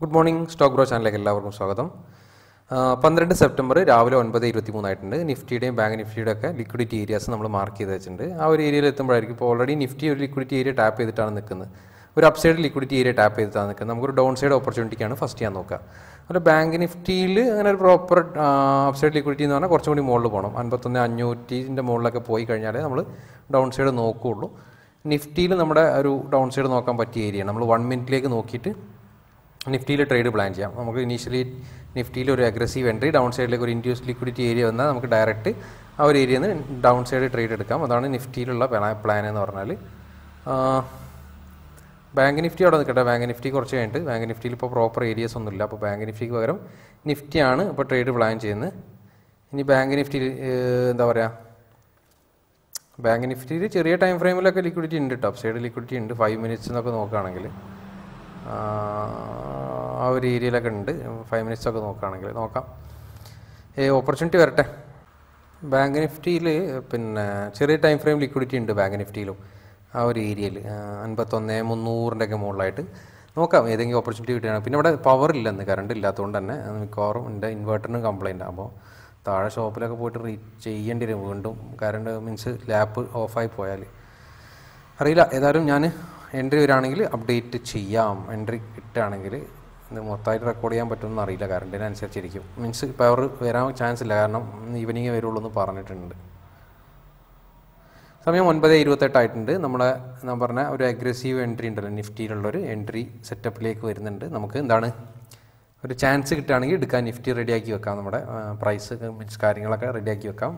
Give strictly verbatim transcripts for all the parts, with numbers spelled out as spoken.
Good morning stock bro ചാനലിലേക്ക് എല്ലാവർക്കും സ്വാഗതം. പന്ത്രണ്ട് സെപ്റ്റംബർ രാവിലെ ഒൻപത് ഇരുപത്തി മൂന്നായിട്ടുണ്ട്. നിഫ്റ്റിയുടെയും ബാങ്ക് നിഫ്റ്റിയുടെ ഒക്കെ ലിക്വിഡിറ്റി ഏരിയാസ് നമ്മൾ മാർക്ക് ചെയ്ത് വെച്ചിട്ടുണ്ട്. ആ ഒരു ഏരിയയിൽ എത്തുമ്പോഴായിരിക്കും ഇപ്പോൾ ഓൾറെഡി നിഫ്റ്റി ഒരു ലിക്വിഡിറ്റി ഏരിയ ടാപ്പ് ചെയ്തിട്ടാണ് നിൽക്കുന്നത്. ഒരു upside liquidity area tap ചെയ്തിട്ടാണ് നിൽക്കുന്നത്. നമുക്കൊരു ഡൗൺ സൈഡ് ഓപ്പർച്യൂണിറ്റിക്കാണ് ഫസ്റ്റ് ചെയ്യാൻ നോക്കുക. അതുപോലെ ബാങ്ക് നിഫ്റ്റിയിൽ അങ്ങനെ ഒരു പ്രോപ്പർ അപ്പ് സൈഡ് ലിക്വിഡിറ്റി എന്ന് പറഞ്ഞാൽ കുറച്ചും കൂടി മുകളിൽ പോകണം. അൻപത്തൊന്ന് അഞ്ഞൂറ്റിൻ്റെ മുകളിലൊക്കെ പോയി കഴിഞ്ഞാലേ നമ്മൾ ഡൗൺ സൈഡ് നോക്കുകയുള്ളൂ. നിഫ്റ്റിയിൽ നമ്മുടെ ഒരു ഡൗൺ സൈഡ് നോക്കാൻ പറ്റിയ ഏരിയയാണ്. നമ്മൾ വൺ മിനിറ്റിലേക്ക് നോക്കിയിട്ട് നിഫ്റ്റിയിൽ ട്രേഡ് പ്ലാൻ ചെയ്യാം. നമുക്ക് ഇനീഷ്യലി നിഫ്റ്റിയിൽ ഒരു അഗ്രസീവ് എൻട്രി ഡൗൺ സൈഡിലേക്ക് ഒരു ഇൻഡ്യൂസ് ലിക്വിഡിറ്റി ഏരിയ വന്നാൽ നമുക്ക് ഡയറക്റ്റ് ആ ഒരു ഏരിയയിൽ നിന്ന് ഡൗൺ സൈഡ് ട്രേഡ് എടുക്കാം. അതാണ് നിഫ്റ്റിയിലുള്ള പ്ലാൻ എന്ന് പറഞ്ഞാൽ. ബാങ്ക് നിഫ്റ്റി അവിടെ നിൽക്കട്ടെ. ബാങ്ക് നിഫ്റ്റി കുറച്ച് കഴിഞ്ഞിട്ട് ബാങ്ക് നിഫ്റ്റിയിൽ ഇപ്പോൾ പ്രോപ്പർ ഏരിയസ് ഒന്നുമില്ല. അപ്പോൾ ബാങ്ക് നിഫ്റ്റിക്ക് പകരം നിഫ്റ്റിയാണ് ഇപ്പോൾ ട്രേഡ് പ്ലാൻ ചെയ്യുന്നത്. ഇനി ബാങ്ക് നിഫ്റ്റിയിൽ എന്താ പറയുക, ബാങ്ക് നിഫ്റ്റിയിൽ ചെറിയ ടൈം ഫ്രെയിമിലൊക്കെ ലിക്വിഡിറ്റി ഉണ്ട് കേട്ടോ. അപ്പ് സൈഡ് ലിക്വിഡിറ്റി ഉണ്ട്. ഫൈവ് മിനിറ്റ്സ് എന്നൊക്കെ നോക്കുകയാണെങ്കിൽ ആ ഒരു ഏരിയയിലൊക്കെ ഉണ്ട്. ഫൈവ് മിനിറ്റ്സ് ഒക്കെ നോക്കുകയാണെങ്കിൽ നോക്കാം. ഏ ഓപ്പർച്യൂണിറ്റി വരട്ടെ. ബാങ്ക് നിഫ്റ്റിയിൽ പിന്നെ ചെറിയ ടൈം ഫ്രെയിം ലിക്വിഡിറ്റി ഉണ്ട് ബാങ്ക് നിഫ്റ്റിയിലും. ആ ഒരു ഏരിയയിൽ അൻപത്തൊന്ന് മുന്നൂറിൻ്റെ ഒക്കെ മുകളിലായിട്ട് നോക്കാം ഏതെങ്കിലും ഓപ്പർച്യൂണിറ്റി കിട്ടുകയാണ്. പിന്നെ ഇവിടെ പവർ ഇല്ലെന്ന്, കറണ്ട് ഇല്ലാത്തതുകൊണ്ട് തന്നെ മിക്കവാറും എൻ്റെ ഇൻവേർട്ടറിന് കംപ്ലയിൻ്റ്. അപ്പോൾ താഴെ ഷോപ്പിലൊക്കെ പോയിട്ട് റീ ചെയ്യേണ്ടി വരും വീണ്ടും. കറണ്ട് മീൻസ് ലാപ്പ് ഓഫായി പോയാൽ അറിയില്ല. ഏതായാലും ഞാൻ എൻട്രി വരികയാണെങ്കിൽ അപ്ഡേറ്റ് ചെയ്യാം. എൻട്രി കിട്ടുകയാണെങ്കിൽ ഇത് മൊത്തമായിട്ട് റെക്കോർഡ് ചെയ്യാൻ പറ്റുമെന്ന് അറിയില്ല. കറണ്ടിനനുസരിച്ചിരിക്കും. മീൻസ് പവർ വരാൻ ചാൻസ് ഇല്ല, കാരണം ഈവനിങ് വരുള്ളൂ എന്ന് പറഞ്ഞിട്ടുണ്ട്. സമയം ഒൻപത് ഇരുപത്തെട്ടായിട്ടുണ്ട്. നമ്മളെ ഞാൻ പറഞ്ഞ ഒരു അഗ്രസീവ് എൻട്രി ഉണ്ടല്ലോ നിഫ്റ്റിയിലുള്ളൊരു എൻട്രി സെറ്റപ്പിലേക്ക് വരുന്നുണ്ട്. നമുക്ക് എന്താണ് ഒരു ചാൻസ് കിട്ടുകയാണെങ്കിൽ എടുക്കാൻ നിഫ്റ്റി റെഡിയാക്കി വെക്കാം. നമ്മുടെ പ്രൈസ് മീൻസ് കാര്യങ്ങളൊക്കെ റെഡിയാക്കി വെക്കാം.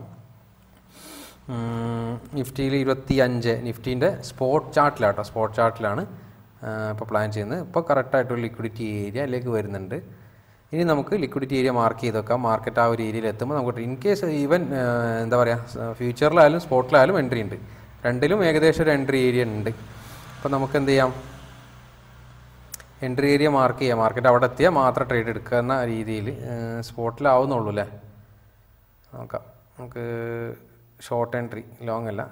നിഫ്റ്റിയിൽ ഇരുപത്തി അഞ്ച് നിഫ്റ്റീൻ്റെ സ്പോട്ട് ചാർട്ടിലാട്ടോ സ്പോട്ട് ചാർട്ടിലാണ് ഇപ്പോൾ പ്ലാൻ ചെയ്യുന്നത്. ഇപ്പോൾ കറക്റ്റായിട്ടൊരു ലിക്വിഡിറ്റി ഏരിയയിലേക്ക് വരുന്നുണ്ട്. ഇനി നമുക്ക് ലിക്വിഡിറ്റി ഏരിയ മാർക്ക് ചെയ്ത് വെക്കാം. മാർക്കറ്റ് ആ ഒരു ഏരിയയിൽ എത്തുമ്പോൾ നമുക്ക് ഇൻ കേസ് ഈവൻ എന്താ പറയുക ഫ്യൂച്ചറിലായാലും സ്പോട്ടിലായാലും എൻട്രി ഉണ്ട്. രണ്ടിലും ഏകദേശം ഒരു എൻട്രി ഏരിയ ഉണ്ട്. അപ്പോൾ നമുക്ക് എന്ത് ചെയ്യാം, എൻട്രി ഏരിയ മാർക്ക് ചെയ്യാം. മാർക്കറ്റ് അവിടെ എത്തിയാൽ മാത്രം ട്രേഡ് എടുക്കുന്ന രീതിയിൽ സ്പോട്ടിലാവുന്നുള്ളൂ അല്ലേ. നോക്കാം. നമുക്ക് ഷോർട്ട് എൻട്രി, ലോങ് അല്ല.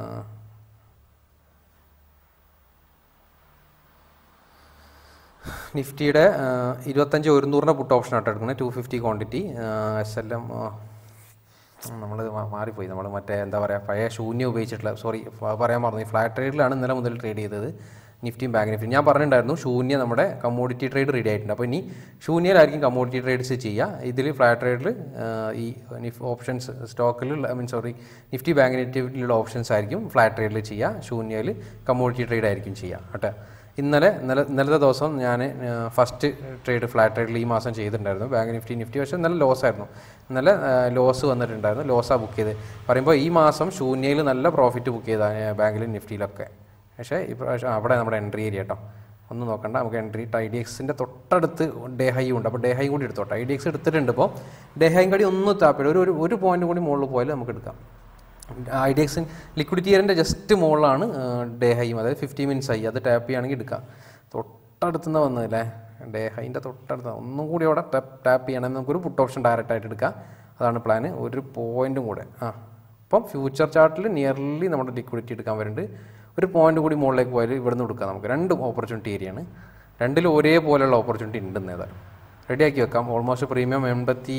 നിഫ്റ്റിയുടെ ഇരുപത്തഞ്ച് ഒരുന്നൂറിൻ്റെ പുട്ട് ഓപ്ഷൻ ആയിട്ട് എടുക്കുന്നത്. Two fifty quantity S L M നമ്മൾ മാറിപ്പോയി. നമ്മൾ മറ്റേ എന്താ പറയുക പഴയ ശൂന്യം ഉപയോഗിച്ചിട്ടുള്ള സോറി പറയാൻ മറന്നു. ഈ ഫ്ലാറ്റ് ട്രേഡിലാണ് ഇന്നലെ മുതൽ ട്രേഡ് ചെയ്തത് നിഫ്റ്റിയും ബാങ്ക് നിഫ്റ്റി. ഞാൻ പറഞ്ഞിട്ടുണ്ടായിരുന്നു ശൂന്യ നമ്മുടെ കമ്മോഡിറ്റി ട്രേഡ് റെഡി ആയിട്ടുണ്ട്. അപ്പോൾ ഇനി ശൂന്യയിലായിരിക്കും കമ്മോഡിറ്റി ട്രേഡ്സ് ചെയ്യുക. ഇതിൽ ഫ്ലാറ്റ് ട്രേഡിൽ ഈ നിഫ് ഓപ്ഷൻസ് സ്റ്റോക്കിൽ മീൻ സോറി നിഫ്റ്റി ബാങ്ക് നിഫ്റ്റിയിലുള്ള ഓപ്ഷൻസ് ആയിരിക്കും ഫ്ലാറ്റ് ട്രേഡിൽ ചെയ്യുക. ശൂന്യയിൽ കമ്മോഡിറ്റി ട്രേഡ് ആയിരിക്കും ചെയ്യുക കേട്ടോ. ഇന്നലെ ഇന്നലെ ഇന്നലത്തെ ദിവസം ഞാൻ ഫസ്റ്റ് ട്രേഡ് ഫ്ലാറ്റ് ട്രേഡിൽ ഈ മാസം ചെയ്തിട്ടുണ്ടായിരുന്നു ബാങ്ക് നിഫ്റ്റി നിഫ്റ്റി. പക്ഷേ ഇന്നലെ ലോസ് ആയിരുന്നു. ഇന്നലെ ലോസ് വന്നിട്ടുണ്ടായിരുന്നു. ലോസാണ് ബുക്ക് ചെയ്ത് പറയുമ്പോൾ ഈ മാസം ശൂന്യയിൽ നല്ല പ്രോഫിറ്റ് ബുക്ക് ചെയ്താണ് ബാങ്കിലും നിഫ്റ്റിയിലൊക്കെ. പക്ഷേ ഇപ്രാവശ്യം അവിടെ നമ്മുടെ എൻട്രി ഏരിയ കേട്ടോ. ഒന്നും നോക്കണ്ട, നമുക്ക് എൻട്രി ഐ ഡി എക്സിൻ്റെ തൊട്ടടുത്ത് ഡേ ഹൈ ഉണ്ട്. അപ്പോൾ ഡേ ഹൈ കൂടി എടുത്തോട്ടെ. ഐ ഡി എക്സ് എടുത്തിട്ടുണ്ട്. ഇപ്പോൾ ഡേ ഹൈ കൂടി ഒന്ന് താപ്പിടും. ഒരു ഒരു പോയിന്റ് കൂടി മുകളിൽ പോയാൽ നമുക്ക് എടുക്കാം. ഐ ഡി എക്സിൻ ലിക്വിഡിറ്റി ഏരിയൻ്റെ ജസ്റ്റ് മുകളിലാണ് ഡേ ഹൈയും, അതായത് ഫിഫ്റ്റി മിനിറ്റ്സ് ഹൈ. അത് ടാപ്പ് ചെയ്യുകയാണെങ്കിൽ എടുക്കാം. തൊട്ടടുത്തുനിന്ന് വന്നതല്ലേ ഡേ ഹൈൻ്റെ തൊട്ടടുത്ത്. ഒന്നും കൂടി അവിടെ ടാപ്പ് ടാപ്പ് ചെയ്യണമെങ്കിൽ നമുക്കൊരു പുട്ട് ഓപ്ഷൻ ഡയറക്റ്റ് ആയിട്ട് എടുക്കാം. അതാണ് പ്ലാന്. ഒരു പോയിൻറ്റും കൂടെ ആ അപ്പം ഫ്യൂച്ചർ ചാർട്ടിൽ നിയർലി നമ്മുടെ ലിക്വിഡിറ്റി എടുക്കാൻ വരുന്നുണ്ട്. ഒരു പോയിന്റ് കൂടി മുകളിലേക്ക് പോയാൽ ഇവിടെ നിന്ന് എടുക്കാം. നമുക്ക് രണ്ട് ഓപ്പർച്യൂണിറ്റി ഏരിയയാണ്. രണ്ടിലും ഒരേപോലെയുള്ള ഓപ്പർച്യൂണിറ്റി ഉണ്ടെന്ന് ഏതായാലും റെഡിയാക്കി വെക്കാം. ഓൾമോസ്റ്റ് പ്രീമിയം എൺപത്തി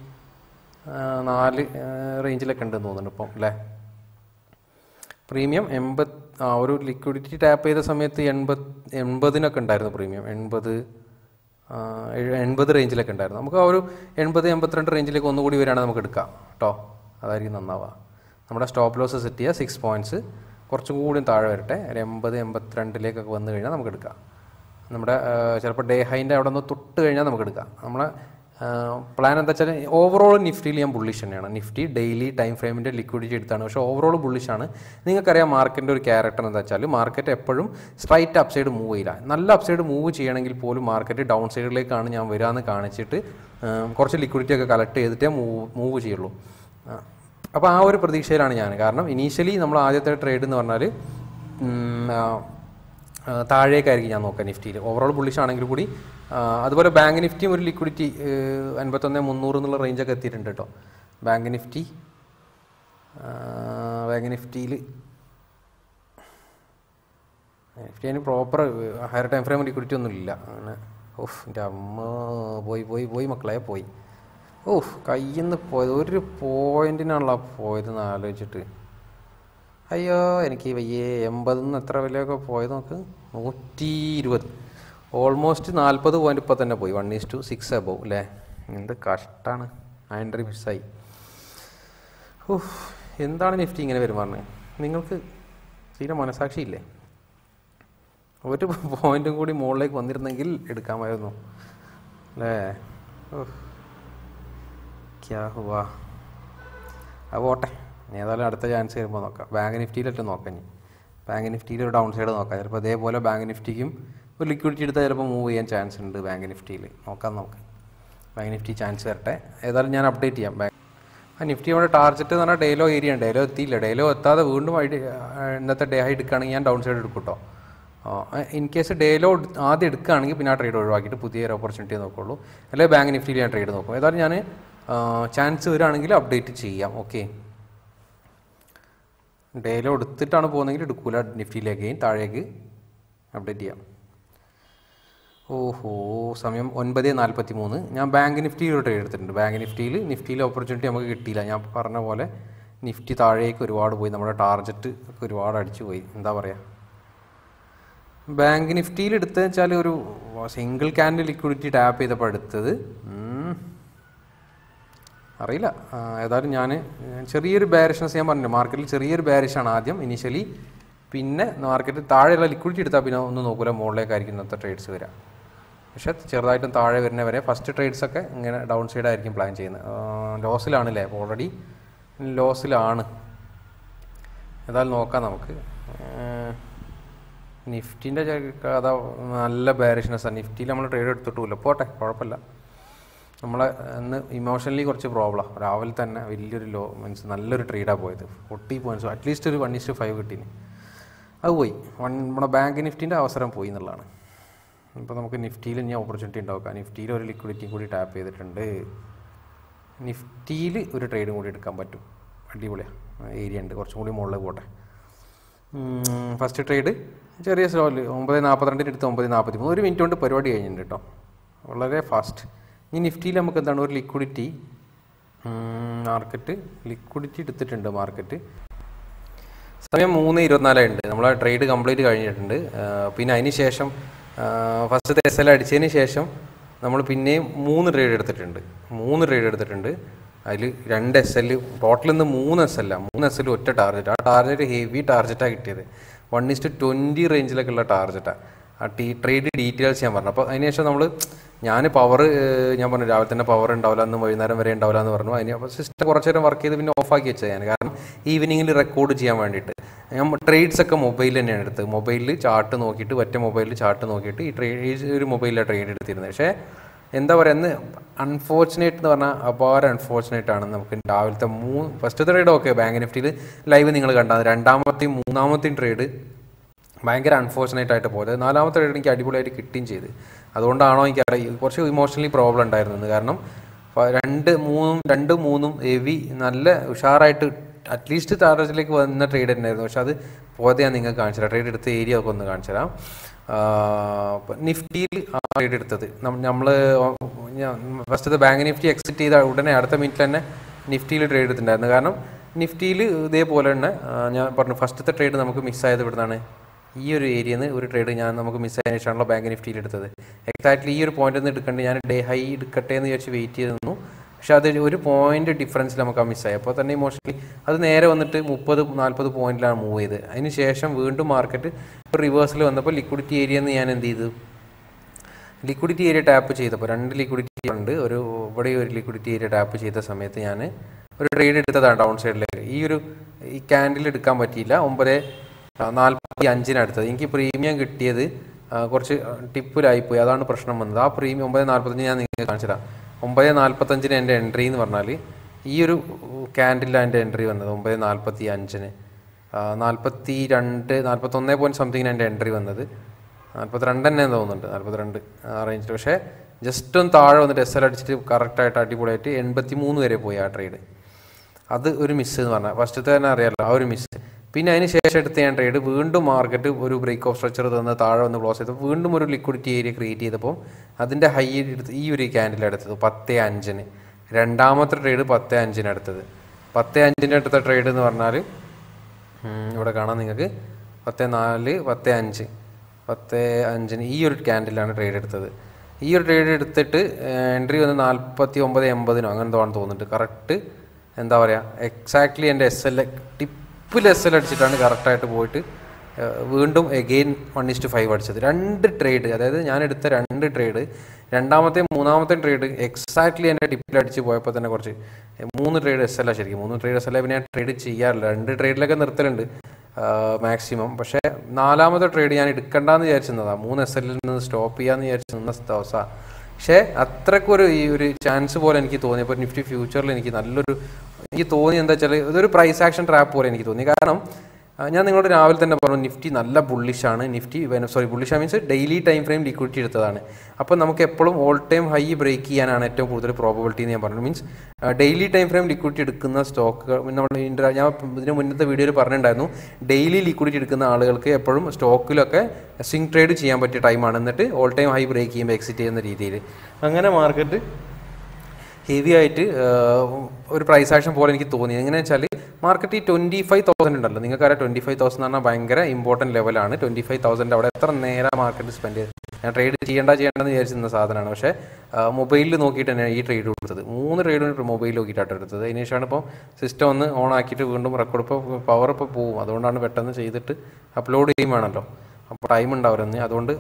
നാല് റേഞ്ചിലൊക്കെ ഉണ്ടെന്ന് തോന്നുന്നുണ്ട് ഇപ്പം അല്ലേ. പ്രീമിയം എൺപത് ആ ഒരു ലിക്വിഡിറ്റി ടാപ്പ് ചെയ്ത സമയത്ത് എൺപത് എൺപതിനൊക്കെ ഉണ്ടായിരുന്നു പ്രീമിയം. എൺപത് എൺപത് റേഞ്ചിലൊക്കെ ഉണ്ടായിരുന്നു. നമുക്ക് ആ ഒരു എൺപത് എൺപത്തിരണ്ട് റേഞ്ചിലേക്ക് ഒന്നുകൂടി വരികയാണെങ്കിൽ നമുക്ക് എടുക്കാം കേട്ടോ. അതായിരിക്കും നന്നാവുക. നമ്മുടെ സ്റ്റോപ്പ് ലോസ് സെറ്റ് ചെയ്യുക. സിക്സ് പോയിൻറ്റ്സ് കുറച്ചും കൂടി താഴെ വരട്ടെ. ഒരു എൺപത് എൺപത്തിരണ്ടിലേക്കൊക്കെ വന്നു കഴിഞ്ഞാൽ നമുക്ക് എടുക്കാം. നമ്മുടെ ചിലപ്പോൾ ഡേ ഹൈൻ്റെ അവിടെ നിന്ന് തൊട്ട് കഴിഞ്ഞാൽ നമുക്ക് എടുക്കാം. നമ്മളെ പ്ലാൻ എന്താ വെച്ചാൽ ഓവറോൾ നിഫ്റ്റിയിൽ ഞാൻ ബുള്ളിഷ് തന്നെയാണ്. നിഫ്റ്റി ഡെയിലി ടൈം ഫ്രെയിമിൻ്റെ ലിക്വിഡിറ്റി എടുത്താണ്. പക്ഷേ ഓവറോൾ ബുള്ളിഷാണ്. നിങ്ങൾക്കറിയാം മാർക്കറ്റിൻ്റെ ഒരു ക്യാരക്ടർ എന്താ വെച്ചാൽ മാർക്കറ്റ് എപ്പോഴും സ്ട്രൈറ്റ് അപ്പ് സൈഡ് മൂവ് ചെയ്യില്ല. നല്ല അപ്പ് സൈഡ് മൂവ് ചെയ്യണമെങ്കിൽ പോലും മാർക്കറ്റ് ഡൗൺ സൈഡിലേക്കാണ് ഞാൻ വരാമെന്ന് കാണിച്ചിട്ട് കുറച്ച് ലിക്വിഡിറ്റി ഒക്കെ കളക്ട് ചെയ്തിട്ടേ മൂവ് മൂവ് ചെയ്യുള്ളൂ. അപ്പോൾ ആ ഒരു പ്രതീക്ഷയിലാണ് ഞാൻ. കാരണം ഇനീഷ്യലി നമ്മൾ ആദ്യത്തെ ട്രേഡ് എന്ന് പറഞ്ഞാൽ താഴേക്കായിരിക്കും ഞാൻ നോക്കാം നിഫ്റ്റിയിൽ. ഓവറോൾ ബുള്ളിഷ് ആണെങ്കിൽ കൂടി. അതുപോലെ ബാങ്ക് നിഫ്റ്റിയും ഒരു ലിക്വിഡിറ്റി അൻപത്തൊന്ന് മുന്നൂറ് എന്നുള്ള റേഞ്ചൊക്കെ എത്തിയിട്ടുണ്ട് കേട്ടോ. ബാങ്ക് നിഫ്റ്റി ബാങ്ക് നിഫ്റ്റിയിൽ നിഫ്റ്റി അതിന് proper higher time frame liquidity ഒന്നും ഇല്ല. അങ്ങനെ ഓഹ് എൻ്റെ അമ്മ പോയി പോയി പോയി മക്കളെ പോയി. ഓഹ് കയ്യിൽ നിന്ന് പോയത് ഒരു പോയിന്റിനാണല്ലോ പോയതെന്ന് ആലോചിച്ചിട്ട് അയ്യോ എനിക്ക് വയ്യേ. എൺപതിൽ നിന്ന് എത്ര വിലയൊക്കെ പോയത് നോക്ക്, നൂറ്റി ഇരുപത്, ഓൾമോസ്റ്റ് നാൽപ്പത് പോയിന്റ് ഇപ്പം തന്നെ പോയി. One is to six above അല്ലേ. എന്ത് കഷ്ടമാണ്, ആ എൻട്രി മിസ്സായി. ഓഹ് എന്താണ് നിഫ്റ്റി ഇങ്ങനെ പെരുമാറുന്നത്? നിങ്ങൾക്ക് തീരെ മനസാക്ഷിയില്ലേ? ഒരു പോയിന്റും കൂടി മുകളിലേക്ക് വന്നിരുന്നെങ്കിൽ എടുക്കാമായിരുന്നു അല്ലേ. ഓഹ് ക്യാ ഹുവാ. അത് പോട്ടെ, ഏതായാലും അടുത്ത ചാൻസ് വരുമ്പോൾ നോക്കാം. ബാങ്ക് നിഫ്റ്റിയിലിട്ട് നോക്കാം. ഇനി ബാങ്ക് നിഫ്റ്റിയിൽ ഒരു ഡൗൺ സൈഡ് നോക്കാം. ചിലപ്പോൾ അതേപോലെ ബാങ്ക് നിഫ്റ്റിക്കും ഒരു ലിക്വിഡിറ്റി എടുത്താൽ ചിലപ്പോൾ മൂവ് ചെയ്യാൻ ചാൻസ് ഉണ്ട്. ബാങ്ക് നിഫ്റ്റിയിൽ നോക്കാം നമുക്ക്. ബാങ്ക് നിഫ്റ്റി ചാൻസ് വരട്ടെ. ഏതായാലും ഞാൻ അപ്ഡേറ്റ് ചെയ്യാം. ബാങ്ക് ആ നിഫ്റ്റി നമ്മുടെ ടാർജറ്റ് എന്ന് പറഞ്ഞാൽ ഡേലോ ഏരിയ ഉണ്ട്. ഡേലോ എത്തിയില്ല. ഡേലോ എത്താതെ വീണ്ടും ഇന്നത്തെ ഡേ ഹൈ എടുക്കുകയാണെങ്കിൽ ഞാൻ ഡൗൺ സൈഡ് എടുക്കും കേട്ടോ. ഇൻ കേസ് ഡേലോ ആദ്യം എടുക്കുകയാണെങ്കിൽ പിന്നെ ആ ട്രേഡ് ഒഴിവാക്കിയിട്ട് പുതിയൊരു ഓപ്പർച്യൂണിറ്റി നോക്കുള്ളൂ. അല്ലെങ്കിൽ ബാങ്ക് നിഫ്റ്റിയിൽ ഞാൻ ട്രേഡ് നോക്കും. ഏതായാലും ഞാൻ ചാൻസ് വരികയാണെങ്കിൽ അപ്ഡേറ്റ് ചെയ്യാം. ഓക്കെ, ഡേലോ എടുത്തിട്ടാണ് പോകുന്നതെങ്കിൽ എടുക്കൂല. നിഫ്റ്റിയിലേക്ക് താഴേക്ക് അപ്ഡേറ്റ് ചെയ്യാം. ഓഹോ, സമയം ഒൻപത് നാൽപ്പത്തി മൂന്ന്. ഞാൻ ബാങ്ക് നിഫ്റ്റിയിൽ ഒരു ട്രേഡ് എടുത്തിട്ടുണ്ട്. ബാങ്ക് നിഫ്റ്റിയിൽ നിഫ്റ്റിയിലെ ഓപ്പർച്യൂണിറ്റി നമുക്ക് കിട്ടിയില്ല. ഞാൻ പറഞ്ഞ പോലെ നിഫ്റ്റി താഴേക്ക് ഒരുപാട് പോയി. നമ്മുടെ ടാർജറ്റ് ഒക്കെ ഒരുപാട് അടിച്ചു പോയി. എന്താ പറയുക, ബാങ്ക് നിഫ്റ്റിയിൽ എടുത്തത് വെച്ചാൽ ഒരു സിംഗിൾ ക്യാൻഡിൽ ലിക്വിഡിറ്റി ടാപ്പ് ചെയ്തപ്പോൾ എടുത്തത് അറിയില്ല. ഏതായാലും ഞാൻ ചെറിയൊരു ബാരിഷ്നസ് ഞാൻ പറഞ്ഞു. മാർക്കറ്റിൽ ചെറിയൊരു ബാരിഷാണ് ആദ്യം ഇനീഷ്യലി. പിന്നെ മാർക്കറ്റ് താഴെയുള്ള ലിക്വിഡിറ്റി എടുത്താൽ പിന്നെ ഒന്നും നോക്കില്ല, മുകളിലേക്കായിരിക്കും ഇന്നത്തെ ട്രേഡ്സ് വരാം. പക്ഷേ ചെറുതായിട്ടും താഴെ വരുന്നവരെ ഫസ്റ്റ് ട്രേഡ്സൊക്കെ ഇങ്ങനെ ഡൗൺ സൈഡായിരിക്കും പ്ലാൻ ചെയ്യുന്നത്. ലോസിലാണല്ലേ, ഓൾറെഡി ലോസിലാണ്. ഏതായാലും നോക്കാം നമുക്ക്. നിഫ്റ്റിൻ്റെ കഥ നല്ല ബാരിഷ്നെസ്സാണ്. നിഫ്റ്റിയിൽ നമ്മൾ ട്രേഡ് എടുത്തിട്ടില്ല. പോട്ടെ, കുഴപ്പമില്ല. നമ്മളെ ഇന്ന് ഇമോഷണലി കുറച്ച് പ്രോബ്ലമാണ്. രാവിലെ തന്നെ വലിയൊരു ലോ മീൻസ് നല്ലൊരു ട്രേഡാണ് പോയത്. ഫോർട്ടി പോയിൻറ്റ്സ് അറ്റ്ലീസ്റ്റ് ഒരു വൺ ഇസ്റ്റ് ഫൈവ് കിട്ടീന്. അത് പോയി. വൺ നമ്മുടെ ബാങ്ക് നിഫ്റ്റിൻ്റെ അവസരം പോയി എന്നുള്ളതാണ്. ഇപ്പോൾ നമുക്ക് നിഫ്റ്റിയിൽ ഇനി ഓപ്പർച്യൂണിറ്റി ഉണ്ടാക്കാം. നിഫ്റ്റിയിൽ ഒരു ലിക്വിഡിറ്റി കൂടി ടാപ്പ് ചെയ്തിട്ടുണ്ട്. നിഫ്റ്റിയിൽ ഒരു ട്രേഡും കൂടി എടുക്കാൻ പറ്റും. അടിപൊളിയാണ്, ഏരിയ ഉണ്ട്. കുറച്ചും കൂടി മുകളിൽ പോട്ടെ. ഫസ്റ്റ് ട്രേഡ് ചെറിയ സ്ലോയിൽ ഒമ്പത് നാൽപ്പത്തിരണ്ടിന് എടുത്ത് ഒമ്പത് നാൽപ്പത്തി മൂന്ന്. ഒരു മിനിറ്റ് കൊണ്ട് പരിപാടി കഴിഞ്ഞിട്ടുണ്ട് കേട്ടോ, വളരെ ഫാസ്റ്റ്. ഇനി നിഫ്റ്റിയിൽ നമുക്ക് എന്താണ് ഒരു ലിക്വിഡിറ്റി മാർക്കറ്റ് ലിക്വിഡിറ്റി എടുത്തിട്ടുണ്ട്. മാർക്കറ്റ് സമയം മൂന്ന് ഇരുപത്തിനാലുണ്ട്. നമ്മൾ ട്രേഡ് കംപ്ലീറ്റ് കഴിഞ്ഞിട്ടുണ്ട്. പിന്നെ അതിന് ശേഷം ഫസ്റ്റത്തെ എസ് എൽ അടിച്ചതിന് ശേഷം നമ്മൾ പിന്നെയും മൂന്ന് ട്രേഡ് എടുത്തിട്ടുണ്ട്. മൂന്ന് ട്രേഡ് എടുത്തിട്ടുണ്ട്. അതിൽ രണ്ട് എസ് എൽ, ടോട്ടൽ ഇന്ന് മൂന്ന് എസ് എല്ല. മൂന്ന് എസ് എൽ ഒറ്റ ടാർജറ്റ്. ആ ടാർജറ്റ് ഹെവി ടാർജറ്റാണ് കിട്ടിയത്. വൺ ഇസ്റ്റ് ട്വൻറ്റി റേഞ്ചിലൊക്കെയുള്ള ടാർജറ്റാണ്. ആ ടീ ട്രേഡ് ഡീറ്റെയിൽസ് ഞാൻ പറഞ്ഞു. അപ്പോൾ അതിനുശേഷം നമ്മൾ ഞാൻ പവർ ഞാൻ പറഞ്ഞു രാവിലെ തന്നെ പവർ ഉണ്ടാവില്ല, അന്ന് വൈകുന്നേരം വരെ ഉണ്ടാവില്ല എന്ന് പറഞ്ഞു. അതിന് അപ്പോൾ സിസ്റ്റം കുറച്ച് നേരം വർക്ക് ചെയ്ത് പിന്നെ ഓഫാക്കി വെച്ചത് ഞാൻ. കാരണം ഈവനിങ്ങിൽ റെക്കോർഡ് ചെയ്യാൻ വേണ്ടിയിട്ട്. ഞാൻ ട്രേഡ്സ് ഒക്കെ മൊബൈലിൽ തന്നെയാണ് എടുത്തത്. മൊബൈലിൽ ചാർട്ട് നോക്കിയിട്ട് ഒറ്റ മൊബൈലിൽ ചാർട്ട് നോക്കിയിട്ട് ഈ ട്രേഡ് ഒരു മൊബൈലിലാണ് ട്രേഡ് എടുത്തിരുന്നത്. പക്ഷേ എന്താ പറയുക, എന്ന് അൺഫോർച്ചുനേറ്റ് എന്ന് പറഞ്ഞാൽ അപാര അൺഫോർച്ചുനേറ്റ് ആണ്. നമുക്ക് രാവിലത്തെ മൂന്ന് ഫസ്റ്റത്തെ ട്രേഡ് ഓക്കെ ബാങ്ക് നിഫ്റ്റിയിൽ ലൈവ് നിങ്ങൾ കണ്ടാൽ, രണ്ടാമത്തെയും മൂന്നാമത്തെയും ട്രേഡ് ഭയങ്കര അൺഫോർച്ചുനേറ്റ് ആയിട്ട് പോയത്. നാലാമത്തെ ട്രേഡ് എനിക്ക് അടിപൊളിയായിട്ട് കിട്ടുകയും ചെയ്ത്. അതുകൊണ്ടാണോ എനിക്കറിയാം കുറച്ച് ഇമോഷണലി പ്രോബ്ലം ഉണ്ടായിരുന്നത്. കാരണം രണ്ട് മൂന്നും രണ്ട് മൂന്നും ഹെവി നല്ല ഉഷാറായിട്ട് അറ്റ്ലീസ്റ്റ് ടാർജറ്റിലേക്ക് വന്ന ട്രേഡ് തന്നെയായിരുന്നു. പക്ഷെ അത് പോയത് ഞാൻ നിങ്ങൾക്ക് കാണിച്ചു തരാം. ട്രേഡ് എടുത്ത ഏരിയ ഒക്കെ ഒന്ന് കാണിച്ചു തരാം. നിഫ്റ്റിയിൽ ആ ട്രേഡ് എടുത്തത് നമ്മൾ ഫസ്റ്റത്തെ ബാങ്ക് നിഫ്റ്റി എക്സിറ്റ് ചെയ്ത ഉടനെ അടുത്ത മിനിറ്റിൽ തന്നെ നിഫ്റ്റിയിൽ ട്രേഡ് എടുത്തിട്ടുണ്ടായിരുന്നു. കാരണം നിഫ്റ്റിയിൽ ഇതേപോലെ തന്നെ ഞാൻ പറഞ്ഞു ഫസ്റ്റത്തെ ട്രേഡ് നമുക്ക് മിസ്സായത് ഇവിടുന്നാണ്. ഈ ഒരു ഏരിയയിൽ നിന്ന് ഒരു ട്രേഡ് ഞാൻ നമുക്ക് മിസ്സായതിനു ശേഷമാണല്ലോ ബാങ്ക് നിഫ്റ്റിയിൽ എടുത്തത്. എക്സാക്ട്ലി ഈ ഒരു പോയിന്റിൽ നിന്ന് എടുക്കേണ്ടത് ഞാൻ ഡേ ഹൈ എടുക്കട്ടെ എന്ന് വിചാരിച്ച് വെയിറ്റ് ചെയ്ത് നിന്നു. പക്ഷെ അത് ഒരു പോയിന്റ് ഡിഫറൻസിൽ നമുക്ക് ആ മിസ്സായി. അപ്പോൾ തന്നെ ഇമോഷണലി അത് നേരെ വന്നിട്ട് മുപ്പത് നാൽപ്പത് പോയിന്റിലാണ് മൂവ് ചെയ്ത്. അതിന് ശേഷം വീണ്ടും മാർക്കറ്റ് റിവേഴ്സിൽ വന്നപ്പോൾ ലിക്വിഡിറ്റി ഏരിയയിൽ നിന്ന് ഞാൻ എന്ത് ചെയ്തു, ലിക്വിഡിറ്റി ഏരിയ ടാപ്പ് ചെയ്തപ്പോൾ രണ്ട് ലിക്വിഡിറ്റി ഉണ്ട്. ഒരു ഇവിടെ ഒരു ലിക്വിഡിറ്റി ഏരിയ ടാപ്പ് ചെയ്ത സമയത്ത് ഞാൻ ഒരു ട്രേഡ് എടുത്തതാണ് ഡൗൺ സൈഡിലേക്ക്. ഈ ഒരു ഈ ക്യാൻഡിൽ എടുക്കാൻ പറ്റിയില്ല. ഒമ്പത് നാൽപ്പത്തി അഞ്ചിനടുത്തത് എനിക്ക് പ്രീമിയം കിട്ടിയത് കുറച്ച് ടിപ്പിലായിപ്പോയി. അതാണ് പ്രശ്നം വന്നത്. ആ പ്രീമിയം ഒമ്പത് നാൽപ്പത്തഞ്ച് ഞാൻ നിങ്ങൾക്ക് കാണിച്ചുതരാം. ഒമ്പത് നാൽപ്പത്തഞ്ചിന് എൻ്റെ എൻട്രി എന്ന് പറഞ്ഞാൽ ഈ ഒരു ക്യാൻഡിലാണ് എൻ്റെ എൻട്രി വന്നത്. ഒമ്പത് നാൽപ്പത്തി അഞ്ചിന് നാൽപ്പത്തി രണ്ട് നാൽപ്പത്തൊന്ന് പോയിൻറ്റ് സംതിങ്ങിന് എൻ്റെ എൻട്രി വന്നത്. നാൽപ്പത്തിരണ്ട് തന്നെ തോന്നുന്നുണ്ട്, നാൽപ്പത്തിരണ്ട് ആ റേഞ്ചിൽ. പക്ഷേ ജസ്റ്റ് ഒന്ന് താഴെ വന്നിട്ട് എസ് എൽ അടിച്ചിട്ട് കറക്റ്റായിട്ട് അടിപൊളിയായിട്ട് എൺപത്തി മൂന്ന് വരെ പോയി ആ ട്രേഡ്. അത് ഒരു മിസ് എന്ന് പറഞ്ഞാൽ ഫസ്റ്റത്തെ തന്നെ അറിയാമല്ലോ ആ ഒരു മിസ്. പിന്നെ അതിന് ശേഷം എടുത്ത് ഞാൻ ട്രേഡ് വീണ്ടും മാർക്കറ്റ് ഒരു ബ്രേക്ക് ഓഫ് സ്ട്രക്ചർ തന്ന് താഴെ വന്ന് ക്ലോസ് ചെയ്തപ്പോൾ വീണ്ടും ഒരു ലിക്വിഡിറ്റി ഏരിയ ക്രിയേറ്റ് ചെയ്തപ്പോൾ അതിൻ്റെ ഹൈ എടുത്ത് ഈ ഒരു ക്യാൻഡിൽ എടുത്തത് പത്ത് അഞ്ചിന്, രണ്ടാമത്തെ ട്രേഡ് പത്ത് അഞ്ചിന് എടുത്തത്. പത്ത് അഞ്ചിന് എടുത്ത ട്രേഡ് എന്ന് പറഞ്ഞാൽ ഇവിടെ കാണാം നിങ്ങൾക്ക്, പത്ത് നാല് പത്ത് അഞ്ച് പത്ത് അഞ്ചിന് ഈ ഒരു ക്യാൻഡിലാണ് ട്രേഡ് എടുത്തത്. ഈ ഒരു ട്രേഡ് എടുത്തിട്ട് എൻട്രി വന്ന് നാൽപ്പത്തി ഒമ്പത് എൺപതിനോ അങ്ങനെ തോന്നുന്നു തോന്നുന്നുണ്ട്. കറക്റ്റ് എന്താ പറയുക, എക്സാക്ട്ലി എൻ്റെ എസ് എൽ ടിപ്പിൽ എസ് എൽ അടിച്ചിട്ടാണ് കറക്റ്റായിട്ട് പോയിട്ട് വീണ്ടും എഗെയിൻ വൺ ഇസ്റ്റ് ഫൈവ് അടിച്ചത്. രണ്ട് ട്രേഡ്, അതായത് ഞാൻ എടുത്ത രണ്ട് ട്രേഡ്, രണ്ടാമത്തെ മൂന്നാമത്തെ ട്രേഡ് എക്സാക്ട്ലി എൻ്റെ ടിപ്പിൽ അടിച്ച് പോയപ്പോൾ തന്നെ കുറച്ച് മൂന്ന് ട്രേഡ് എസ് അല്ല, ശരിക്കും മൂന്ന് ട്രേഡ് എസ് അല്ല. പിന്നെ ഞാൻ ട്രേഡ് ചെയ്യാറില്ല, രണ്ട് ട്രേഡിലൊക്കെ നിർത്തലുണ്ട് മാക്സിമം. പക്ഷേ നാലാമത്തെ ട്രേഡ് ഞാൻ എടുക്കണ്ടെന്ന് വിചാരിച്ചിരുന്നതാണ്, മൂന്ന് എസ് എല്ലിൽ നിന്ന് സ്റ്റോപ്പ് ചെയ്യാമെന്ന് വിചാരിച്ചു നിന്ന ദിവസമാണ്. പക്ഷേ അത്രക്കൊരു ഈ ഒരു ചാൻസ് പോലെ എനിക്ക് തോന്നി. അപ്പോൾ നിഫ്റ്റി ഫ്യൂച്ചറിൽ എനിക്ക് നല്ലൊരു എനിക്ക് തോന്നി എന്താ വെച്ചാൽ ഇതൊരു പ്രൈസ് ആക്ഷൻ ട്രാപ്പ് പോലെ എനിക്ക് തോന്നി. കാരണം ഞാൻ നിങ്ങളോട് രാവിലെ തന്നെ പറഞ്ഞു നിഫ്റ്റി നല്ല ബുള്ളിഷാണ്. Nifty sorry bullish means daily time frame liquidity എടുത്തതാണ്. അപ്പോൾ നമുക്ക് എപ്പോഴും ഓൾ ടൈം ഹൈ ബ്രേക്ക് ചെയ്യാനാണ് ഏറ്റവും കൂടുതൽ പ്രോബബിലിറ്റി എന്ന് ഞാൻ പറഞ്ഞു. Means daily time frame liquidity എടുക്കുന്ന സ്റ്റോക്കുകൾ നമ്മൾ ഞാൻ ഇതിന് മുന്നത്തെ വീഡിയോയിൽ പറഞ്ഞിട്ടുണ്ടായിരുന്നു, ഡെയിലി ലിക്വിഡിറ്റി എടുക്കുന്ന ആളുകൾക്ക് എപ്പോഴും സ്റ്റോക്കിലൊക്കെ സ്വിംഗ് ട്രേഡ് ചെയ്യാൻ പറ്റിയ ടൈമാണ്. എന്നിട്ട് ഓൾ ടൈം ഹൈ ബ്രേക്ക് ചെയ്യുമ്പോൾ എക്സിറ്റ് ചെയ്യുന്ന രീതിയിൽ അങ്ങനെ മാർക്കറ്റ് ഹെവി ആയിട്ട് ഒരു പ്രൈസ് ആക്ഷൻ പോലെ എനിക്ക് തോന്നി. എങ്ങനെയാണെന്ന് വെച്ചാൽ മാർക്കറ്റ് ഈ ട്വൻറ്റി ഫൈവ് തൗസൻഡ് ഉണ്ടല്ലോ, നിങ്ങൾക്കറിയാം ട്വൻറ്റി ഫൈവ് തൗസൻഡ് എന്ന് പറഞ്ഞാൽ ഭയങ്കര ഇമ്പോർട്ടൻറ്റ് ലെവലാണ്. ട്വൻറ്റി ഫൈവ് തൗസൻഡ് അവിടെ എത്ര നേരം മാർക്കറ്റ് സ്പെൻഡ് ചെയ്ത് ഞാൻ ട്രേഡ് ചെയ്യേണ്ട ചെയ്യേണ്ടതെന്ന് വിചാരിച്ചിരുന്ന സാധനമാണ്. പക്ഷേ മൊബൈലിൽ നോക്കിയിട്ട് തന്നെയാണ് ഈ ട്രേഡ് കൊടുത്തത്. മൂന്ന് ട്രേഡ് മൊബൈലിൽ നോക്കിയിട്ടാണ് എടുത്തത്. അതിന് ശേഷമാണ് ഇപ്പോൾ സിസ്റ്റം ഒന്ന് ഓൺ ആക്കിയിട്ട് വീണ്ടും റെക്കോർഡ് ഇപ്പോൾ പവർ ഇപ്പോൾ പോവും. അതുകൊണ്ടാണ് പെട്ടെന്ന് ചെയ്തിട്ട് അപ്ലോഡ് ചെയ്യുവാണല്ലോ, അപ്പോൾ ടൈം ഉണ്ടാവില്ലെന്ന്. അതുകൊണ്ട്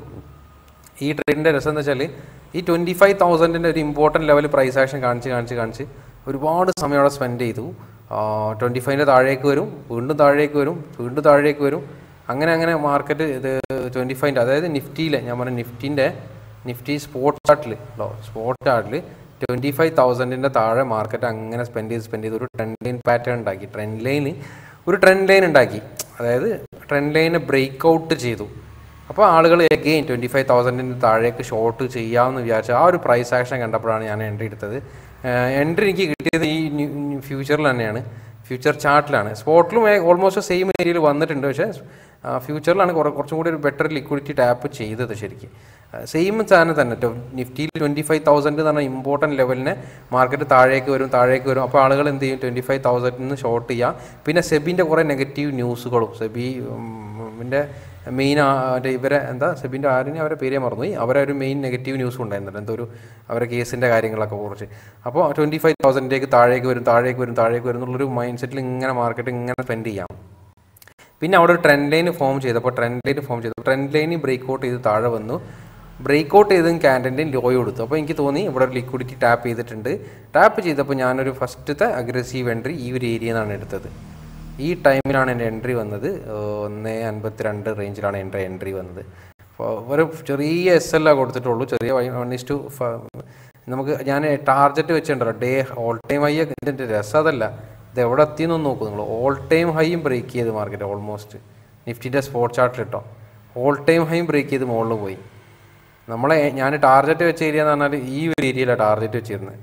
ഈ ട്രേഡിൻ്റെ രസം എന്ന് വെച്ചാൽ ഈ ട്വൻറ്റി ഫൈവ് തൗസൻഡിൻ്റെ ഒരു ഇമ്പോർട്ടൻറ്റ് ലെവൽ പ്രൈസ് ആക്ഷൻ കാണിച്ച് കാണിച്ച് കാണിച്ച് ഒരുപാട് സമയം അവിടെ സ്പെൻഡ് ചെയ്തു. ട്വൻറ്റി ഫൈവിൻ്റെ താഴേക്ക് വരും, വീണ്ടും താഴേക്ക് വരും, വീണ്ടും താഴേക്ക് വരും. അങ്ങനെ അങ്ങനെ മാർക്കറ്റ് ഇത് ട്വൻറ്റി ഫൈവിൻ്റെ അതായത് നിഫ്റ്റിയിലെ ഞാൻ പറഞ്ഞ നിഫ്റ്റിൻ്റെ നിഫ്റ്റി സ്പോട്ട് ചാർട്ടിൽ കേട്ടോ സ്പോട്ട് ചാർട്ടിൽ ട്വൻറ്റി ഫൈവ് തൗസൻഡിൻ്റെ താഴെ മാർക്കറ്റ് അങ്ങനെ സ്പെൻഡ് ചെയ്ത് സ്പെൻഡ് ചെയ്ത് ഒരു ട്രെൻഡ് ലൈൻ പാറ്റേൺ ഉണ്ടാക്കി. ട്രെൻഡ് ലൈന് ഒരു ട്രെൻഡ് ലൈൻ ഉണ്ടാക്കി, അതായത് ട്രെൻഡ് ലൈനെ ബ്രേക്ക് ഔട്ട് ചെയ്തു. അപ്പോൾ ആളുകൾ എഗെയിൻ ട്വൻറ്റി ഫൈവ് തൗസൻഡിന് താഴേക്ക് ഷോർട്ട് ചെയ്യാമെന്ന് വിചാരിച്ച ആ ഒരു പ്രൈസ് ആക്ഷൻ കണ്ടപ്പോഴാണ് ഞാൻ എൻട്രി എടുത്തത്. എൻട്രി എനിക്ക് കിട്ടിയത് ഈ ഫ്യൂച്ചറിൽ തന്നെയാണ്, ഫ്യൂച്ചർ ചാർട്ടിലാണ്. സ്പോട്ടിലും ഓൾമോസ്റ്റ് സെയിം ഏരിയയിൽ വന്നിട്ടുണ്ട്, പക്ഷേ ഫ്യൂച്ചറിലാണ് കുറേ കുറച്ചും കൂടി ഒരു ബെറ്റർ ലിക്വിഡിറ്റി ടാപ്പ് ചെയ്തത്. ശരിക്കും സെയിം സാധനം തന്നെ നിഫ്റ്റിയിൽ ട്വൻറ്റി ഫൈവ് തൗസൻഡ് എന്ന് പറഞ്ഞാൽ ഇമ്പോർട്ടൻറ്റ് ലെവലിനെ മാർക്കറ്റ് താഴേക്ക് വരും താഴേക്ക് വരും. അപ്പോൾ ആളുകൾ എന്ത് ചെയ്യും, ട്വൻറ്റി ഫൈവ് തൗസൻഡിൽ നിന്ന് ഷോർട്ട് ചെയ്യാം. പിന്നെ സെബിൻ്റെ കുറേ നെഗറ്റീവ് ന്യൂസുകളും സെബിൻ്റെ മെയിൻ ഇവരെ എന്താ സെബിൻ്റെ ആരിനെ അവരെ പേരെ മറന്നുപോയി, അവരെ ഒരു മെയിൻ നെഗറ്റീവ് ന്യൂസ് ഉണ്ടായിരുന്നുണ്ട്, എന്തോ ഒരു അവരെ കേസിൻ്റെ കാര്യങ്ങളൊക്കെ കുറിച്ച്. അപ്പോൾ ട്വൻറ്റി ഫൈവ് തൗസൻഡിലേക്ക് താഴേക്ക് വരും താഴേക്ക് വരും താഴേക്ക് വരും എന്നുള്ളൊരു മൈൻഡ് സെറ്റിൽ ഇങ്ങനെ മാർക്കറ്റ് ഇങ്ങനെ സ്പെൻഡ് ചെയ്യാം. പിന്നെ അവിടെ ഒരു ട്രെൻഡ് ലൈൻ ഫോം ചെയ്തപ്പോൾ ട്രെൻഡ് ലൈൻ ഫോം ചെയ്തു ട്രെൻഡ് ലൈന് ബ്രേക്ക് ഔട്ട് ചെയ്ത് താഴെ വന്നു. ബ്രേക്ക് ഔട്ട് ചെയ്തും ക്യാൻഡിൻ്റെയും ലോയോ കൊടുത്തു. അപ്പോൾ എനിക്ക് തോന്നി ഇവിടെ ഒരു ലിക്വിഡിറ്റി ടാപ്പ് ചെയ്തിട്ടുണ്ട്. ടാപ്പ് ചെയ്തപ്പോൾ ഞാനൊരു ഫസ്റ്റത്തെ അഗ്രസീവ് എൻട്രി ഈ ഒരു ഏരിയയിൽ നിന്നാണ് എടുത്തത്. ഈ ടൈമിലാണ് എൻ്റെ എൻട്രി വന്നത്, ഒന്ന് അൻപത്തി രണ്ട് റേഞ്ചിലാണ് എൻ്റെ എൻട്രി വന്നത്. ഒരു ചെറിയ എസ് എൽ ആ കൊടുത്തിട്ടുള്ളൂ, ചെറിയ വൺ ഇസ് ടു നമുക്ക് ഞാൻ ടാർജറ്റ് വെച്ചിട്ടുണ്ടല്ലോ ഡേ ഓൾ ടൈം ഹൈ. ഇതിൻ്റെ രസം അതല്ല, ഇത് എവിടെ എത്തിയെന്നൊന്ന് നോക്കൂ നിങ്ങൾ. ഓൾ ടൈം ഹൈയും ബ്രേക്ക് ചെയ്ത് മാർക്കറ്റ് ഓൾമോസ്റ്റ് നിഫ്റ്റിൻ്റെ സ്പോട്ട് ചാർട്ട് കേട്ടോ ഓൾ ടൈം ഹൈയും ബ്രേക്ക് ചെയ്ത് മുകളിൽ പോയി. നമ്മളെ ഞാൻ ടാർജറ്റ് വെച്ച ഏരിയ എന്ന് പറഞ്ഞാൽ ഈ ഒരു ഏരിയയിലാണ് ടാർജറ്റ് വെച്ചിരുന്നത്,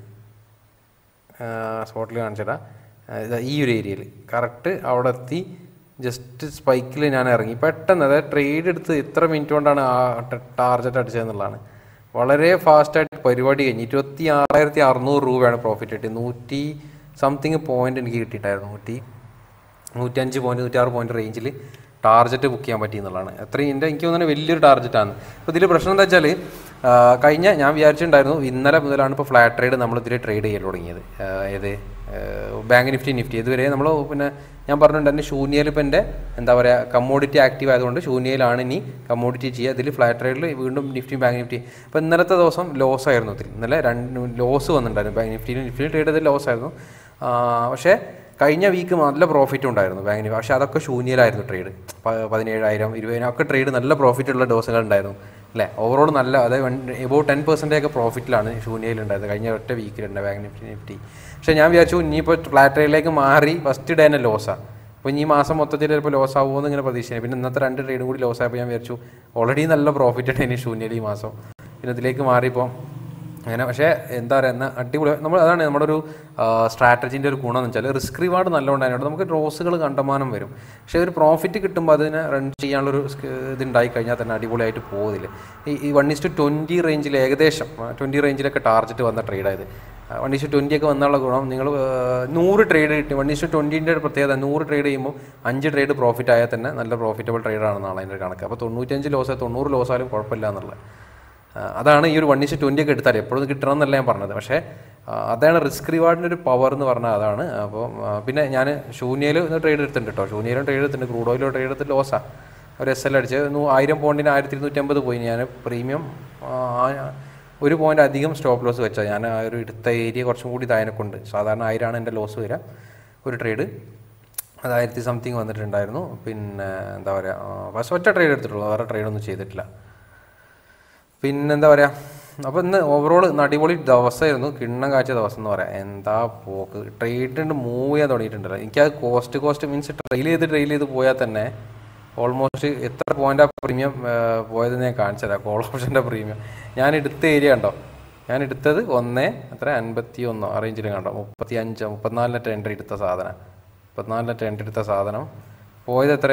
സ്പോട്ടിൽ കാണിച്ചിട്ടാ ഈ ഒരു ഏരിയയിൽ കറക്റ്റ് അവിടെ എത്തി. ജസ്റ്റ് സ്പൈക്കിൽ ഞാൻ ഇറങ്ങി പെട്ടെന്ന്, അതായത് ട്രേഡ് എടുത്ത് എത്ര മിനിറ്റ് കൊണ്ടാണ് ആ ടാർജറ്റ് അടിച്ചതെന്നുള്ളതാണ്. വളരെ ഫാസ്റ്റായിട്ട് പരിപാടി കഴിഞ്ഞ് ഇരുപത്തി ആറായിരത്തി അറുന്നൂറ് രൂപയാണ് പ്രോഫിറ്റ് കിട്ടി. നൂറ്റി സംതിങ് പോയിൻ്റ് എനിക്ക് കിട്ടിയിട്ടായിരുന്നു, നൂറ്റി നൂറ്റഞ്ച് പോയിൻറ്റ് നൂറ്റാറ് പോയിൻറ്റ് റേഞ്ചിൽ ടാർജറ്റ് ബുക്ക് ചെയ്യാൻ പറ്റി എന്നുള്ളതാണ്. അത്രയും എൻ്റെ എനിക്ക് തോന്നുന്നത് വലിയൊരു ടാർജറ്റാണ്. അപ്പോൾ ഇതിൽ പ്രശ്നം എന്താ വെച്ചാൽ കഴിഞ്ഞ ഞാൻ വിചാരിച്ചിട്ടുണ്ടായിരുന്നു ഇന്നലെ മുതലാണ് ഇപ്പോൾ ഫ്ലാറ്റ് ട്രേഡ് നമ്മൾ ഇതിൽ ട്രേഡ് ചെയ്യൽ തുടങ്ങിയത്. ഏത് ബാങ്ക് നിഫ്റ്റി നിഫ്റ്റി ഇതുവരെ നമ്മൾ പിന്നെ ഞാൻ പറഞ്ഞിട്ടുണ്ട് എൻ്റെ ശൂന്യയിൽ ഇപ്പോൾ എൻ്റെ എന്താ പറയുക കമ്മോഡിറ്റി ആക്റ്റീവ് ആയതുകൊണ്ട് ശൂന്യയിലാണ് ഇനി കമ്മോഡിറ്റി ചെയ്യുക. ഇതിൽ ഫ്ലാറ്റ് ട്രേഡിൽ വീണ്ടും നിഫ്റ്റി ബാങ്ക് നിഫ്റ്റി. അപ്പോൾ ഇന്നലത്തെ ദിവസം ലോസ് ആയിരുന്നു, ഇതിൽ ഇന്നലെ രണ്ട് ലോസ് വന്നിട്ടുണ്ടായിരുന്നു. ബാങ്ക് നിഫ്റ്റിയിൽ നിഫ്റ്റിയിൽ ട്രേഡ് ചെയ്തത് ലോസ് ആയിരുന്നു. പക്ഷേ കഴിഞ്ഞ വീക്ക് നല്ല പ്രോഫിറ്റ് ഉണ്ടായിരുന്നു ബാങ്ക് നിഫ്റ്റി. പക്ഷേ അതൊക്കെ ശൂന്യയിലായിരുന്നു ട്രേഡ്. പതിനേഴായിരം ഇരുപതിനായിരം ഒക്കെ ട്രേഡ് നല്ല പ്രോഫിറ്റുള്ള ദിവസങ്ങൾ ഉണ്ടായിരുന്നു അല്ലേ. ഓവറോൾ നല്ല അതായത് എബോവ് ടെൻ പെർസെൻറ്റേജ് പ്രോഫിറ്റിലാണ് ശൂന്യയിലുണ്ടായത് കഴിഞ്ഞ ഒറ്റ വീക്കിലുണ്ട് ബാങ്ക് നിഫ്റ്റി നിഫ്റ്റി. പക്ഷേ ഞാൻ വിചാരിച്ചു ഇനിയിപ്പോൾ ഫ്ലാറ്റ് ട്രേഡിലേക്ക് മാറി ഫസ്റ്റ് ഡേ തന്നെ ലോസാണ്. അപ്പോൾ ഇനി ഈ മാസം മൊത്തത്തിൽ ചിലപ്പോൾ ലോസ് ആവുമോ എന്ന് ഇങ്ങനെ പ്രതീക്ഷിക്കുന്നത്. പിന്നെ ഇന്നത്തെ രണ്ട് ട്രേഡും കൂടി ലോസ് ആയപ്പോൾ ഞാൻ വിചാരിച്ചു ഓൾറെഡി നല്ല പ്രോഫിറ്റ് ഉണ്ട് ഇനി ശൂന്യയിൽ ഈ മാസം. പിന്നെ ഇതിലേക്ക് മാറിയപ്പോൾ അങ്ങനെ. പക്ഷേ എന്താ പറയുക, എന്നാൽ അടിപൊളി നമ്മൾ അതാണ് നമ്മുടെ ഒരു സ്ട്രാറ്റജീൻ്റെ ഒരു ഗുണം എന്ന് വെച്ചാൽ റിസ്ക് റിവാർഡ് നല്ലതുകൊണ്ടായതുകൊണ്ട് നമുക്ക് ലോസുകൾ കണ്ടമാനം വരും. പക്ഷേ ഒരു പ്രോഫിറ്റ് കിട്ടുമ്പോൾ അതിനെ റൺ ചെയ്യാനുള്ളൊരു ഇതുണ്ടായി കഴിഞ്ഞാൽ തന്നെ അടിപൊളിയായിട്ട് പോകുന്നില്ല. ഈ ഈ വൺ ഇസ്റ്റു ട്വൻറ്റി റേഞ്ചിൽ ഏകദേശം ട്വൻറ്റി റേഞ്ചിലൊക്കെ ടാർജറ്റ് വന്ന ട്രേഡായത്. വൺ ഇസ്റ്റു ട്വൻറ്റി ഒക്കെ വന്നുള്ള ഗുണം നിങ്ങൾ നൂറ് ട്രേഡ് കിട്ടി. വൺ ഇസ്റ്റു ട്വൻറ്റീൻ്റെ പ്രത്യേകത നൂറ് ട്രേഡ് ചെയ്യുമ്പോൾ അഞ്ച് ട്രേഡ് പ്രോഫിറ്റ് ആയാൽ തന്നെ നല്ല പ്രോഫിറ്റബിൾ ട്രേഡാണെന്നാണ് അതിൻ്റെ കണക്ക്. അപ്പോൾ തൊണ്ണൂറ്റഞ്ച് ലോസ് തൊണ്ണൂറ് ലോസായാലും കുഴപ്പമില്ല എന്നുള്ളത്. അതാണ് ഈ ഒരു വൺ ഇസ്റ്റു ട്വൻറ്റി ഒക്കെ എടുത്താൽ എപ്പോഴും കിട്ടണം എന്നല്ല ഞാൻ പറഞ്ഞത്. പക്ഷേ അതാണ് റിസ്ക് റിവാർഡിൻ്റെ ഒരു പവർ എന്ന് പറഞ്ഞാൽ അതാണ്. അപ്പോൾ പിന്നെ ഞാൻ ശൂന്യയിൽ ട്രേഡ് എടുത്തിട്ടുണ്ട് കേട്ടോ. ശൂന്യയിലും ട്രേഡ് എടുത്തിട്ടുണ്ട്, ക്രൂഡ് ഓയിലും ട്രേഡ് എടുത്തിട്ട് ലോസാണ്. ഒരു എസ് എൽ അടിച്ച് ആയിരം പോയിൻറ്റിന് ആയിരത്തി ഇരുന്നൂറ്റമ്പത് പോയി. ഞാൻ പ്രീമിയം ഒരു പോയിൻ്റ് അധികം സ്റ്റോപ്പ് ലോസ് വെച്ചാൽ ഞാൻ ആ ഒരു എടുത്ത ഏരിയ കുറച്ചും കൂടി തായനക്കുണ്ട്. സാധാരണ ആയിരമാണ് എൻ്റെ ലോസ് വരിക ഒരു ട്രേഡ്, അത് ആയിരത്തി സംതിങ് വന്നിട്ടുണ്ടായിരുന്നു. പിന്നെ എന്താ പറയുക, ഫസ്റ്റ് ഒറ്റ ട്രേഡ് എടുത്തിട്ടുള്ളൂ, വേറെ ട്രേഡൊന്നും ചെയ്തിട്ടില്ല. പിന്നെന്താ പറയുക, അപ്പോൾ ഇന്ന് ഓവറോൾ അടിപൊളി ദിവസമായിരുന്നു, കിണ്ണം കാഴ്ച ദിവസം എന്ന് പറയാം. എന്താ പോക്ക്, ട്രേഡ് മൂവ് ചെയ്യാൻ തുടങ്ങിയിട്ടുണ്ടല്ലോ. എനിക്കത് കോസ്റ്റ് കോസ്റ്റ് മീൻസ് ട്രെയിൽ ചെയ്ത് ട്രെയിൽ ചെയ്ത് പോയാൽ തന്നെ ഓൾമോസ്റ്റ് എത്ര പോയിൻ്റ് ആ പ്രീമിയം പോയതെന്ന് ഞാൻ കാണിച്ചു തരാം. കോൾ ഓപ്ഷൻ്റെ പ്രീമിയം ഞാൻ എടുത്ത ഏരിയ കണ്ടോ, ഞാൻ എടുത്തത് ഒന്ന് എത്ര അൻപത്തി ഒന്നോ ആ റേഞ്ചിൽ കണ്ടോ, മുപ്പത്തി അഞ്ചോ മുപ്പത്തിനാലിനൊക്കെ എൻട്രി എടുത്ത സാധനം മുപ്പത്തിനാലിനൊക്കെ എൻട്രി എടുത്ത സാധനം പോയത് എത്ര,